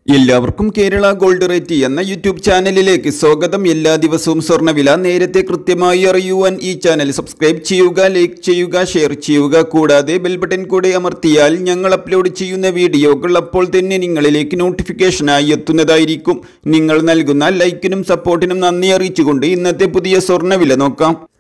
എല്ലാവർക്കും Kerala gold rate എന്ന YouTube ചാനലിലേക്ക് സ്വാഗതം. എല്ലാ ദിവസവും സ്വർണ്ണവില നേരത്തെ കൃത്യമായി അറിയുവാൻ ഈ ചാനൽ സബ്സ്ക്രൈബ് ചെയ്യുക, ലൈക്ക് ചെയ്യുക, ഷെയർ ചെയ്യുക. കൂടാതെ ബെൽ ബട്ടൺ കൂടെ അമർത്തിയാൽ ഞങ്ങൾ അപ്ലോഡ് ചെയ്യുന്ന വീഡിയോകൾ അപ്പോൾ തന്നെ നിങ്ങളിലേക്ക് നോട്ടിഫിക്കേഷനായി എത്തുന്നതായിരിക്കും. നിങ്ങൾ നൽകുന്ന ലൈക്കിനും സപ്പോർട്ടിനും നന്ദി അറിയിച്ചുകൊണ്ട് ഇന്നത്തെ പുതിയ സ്വർണ്ണവില നോക്കാം.